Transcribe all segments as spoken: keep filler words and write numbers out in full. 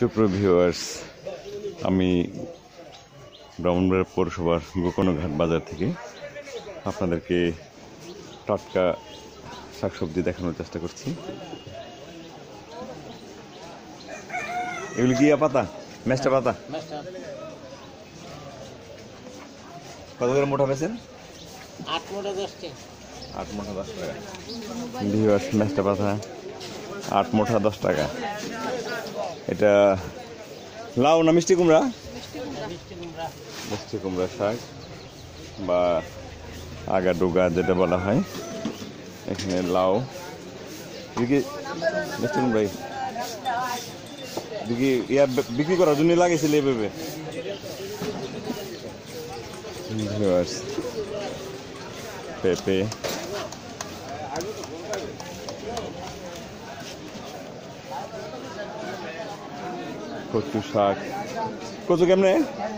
সুপ্রিয় ভিউয়ার্স, আমি ব্রাহ্মণবাড়িয়া পৌরসভার গোকর্ণঘাট বাজার থেকে আপনাদেরকে টাটকা শাকসবজি দেখানোর চেষ্টা করছি। এগুলি কি পাতা? মেষ্টা পাতা। কত করে মোটা পেয়েছেন? আট মোটা দশ টাকা। আট মোটা দশ টাকা। ভিউয়ার্স, মেষ্টা পাতা আট মোটা দশ টাকা। এটা লাউ না মিষ্টি কুমড়া? মিষ্টি কুমড়া শাক বা আগা ডোগা যেটা বলা হয়। এখানে লাউ, দেখি মিষ্টি কুমড়াই দেখি ইয়া বিক্রি করার জন্য লাগিয়েছিল এভাবে। পেঁপে, কচু শাক। কচু কেমনে?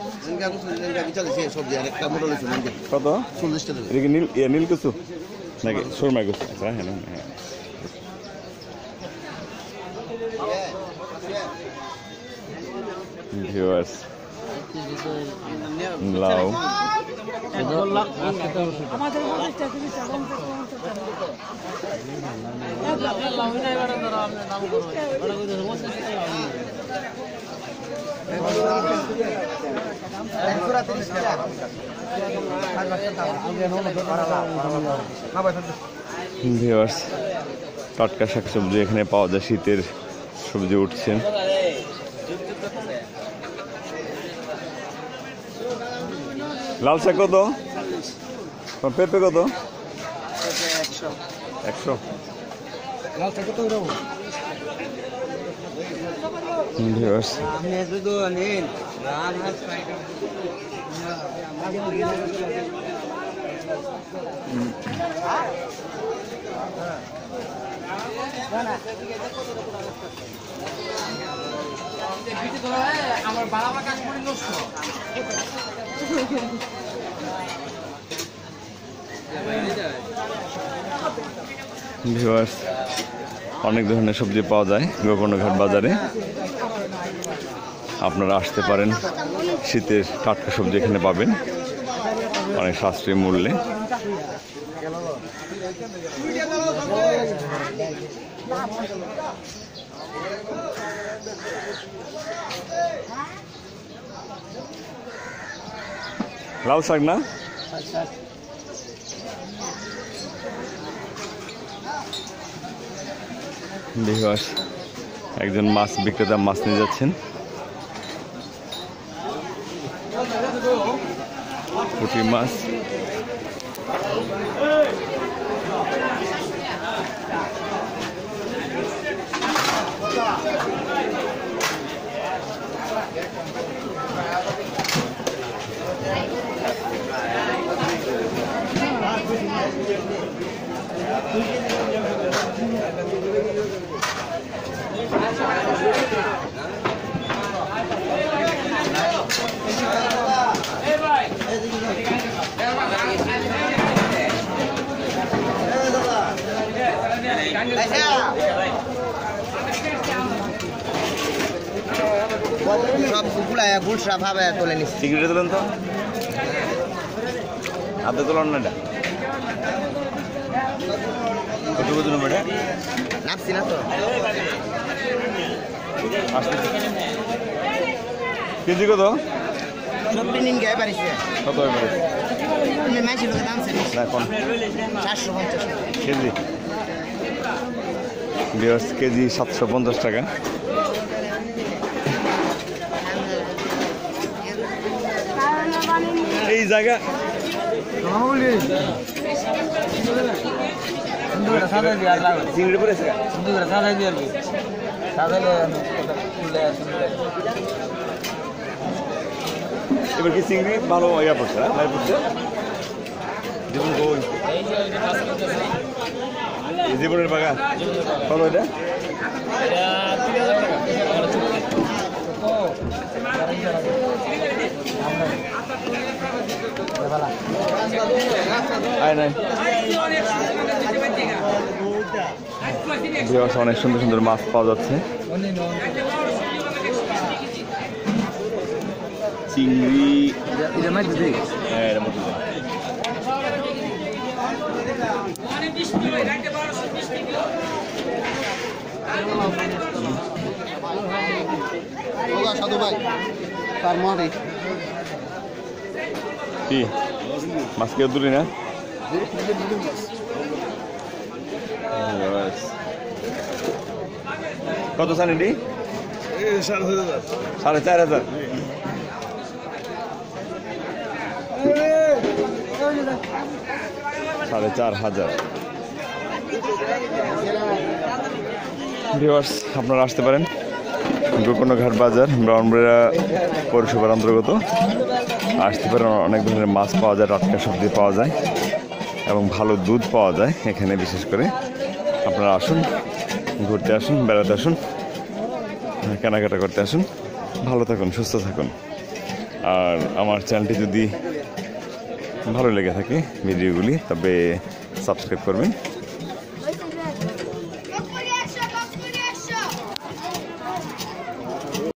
কত? এটা নীল ইয়া নীল কচু নাকি সুরমাই কচু? আচ্ছা, হ্যাঁ হ্যাঁ। ভিউয়ার্স, লাউ, ভিউয়ার্স, টাটকা শাকসবজি এখানে পাওয়া যায়। শীতের সবজি উঠছে। লাল শাক কত? পেঁপে কত? একশো। ভিউয়ার্স, আমার বাবা কাজ করে নষ্ট। ভিউয়ার্স, অনেক ধরনের সবজি পাওয়া যায় গোকর্ণঘাট বাজারে। আপনারা আসতে পারেন, শীতের টাটকা সবজি এখানে পাবেন অনেক সাশ্রয়ী মূল্যে। লাল শাক না? ভিউয়ার্স, একজন মাছ বিক্রেতা মাছ নিয়ে যাচ্ছেন। পুঁটি মাছ, সব কুকুলা গুলশা ভাবে তোলে নিচ্ছে। সিগারেট তোলেন তো, হাতে তোলেন না। এটা কত কত নেবে? এটা নাপছি না তো। কেজি কত? সবটি নিন গায়ে পারিছে। কত হবে? মাইছি লোকের দাম এখন চারশো পঞ্চাশ কেজি। ভিউয়ার্স, কেজি সাতশো পঞ্চাশ টাকা। এই জায়গা চিংড়ি পড়েছে। এবার কি চিংড়ি ভালো ইয়া পড়ছে? হ্যাঁ পড়ছে। জীবন কই? জীবনের বাগান কত এটা? আয় নাই। ভিউয়ার্স অনেক সুন্দর সুন্দর মাছ পাওয়া যাচ্ছে। চিংড়ি এটা মাছ দিদি হ্যাঁ এর মধ্যে দেন। সাধু ভাই তার মারি কি মাছ কেউ তুলি না কত চান এটি সাড়ে চার হাজার সাড়ে চার হাজার ভিউয়ার্স আপনারা আসতে পারেন গোকর্ণঘাট বাজার ব্রাহ্মণবাড়িয়া পৌরসভার অন্তর্গত আসতে পারেন। অনেক ধরনের মাছ পাওয়া যায়, টাটকা সবজি পাওয়া যায় এবং ভালো দুধ পাওয়া যায় এখানে। বিশেষ করে আপনারা আসুন, ঘুরতে আসুন, বেড়াতে আসুন, কেনাকাটা করতে আসুন। ভালো থাকুন, সুস্থ থাকুন। আর আমার চ্যানেলটি যদি ভালো লেগে থাকে ভিডিওগুলি, তবে সাবস্ক্রাইব করবেন।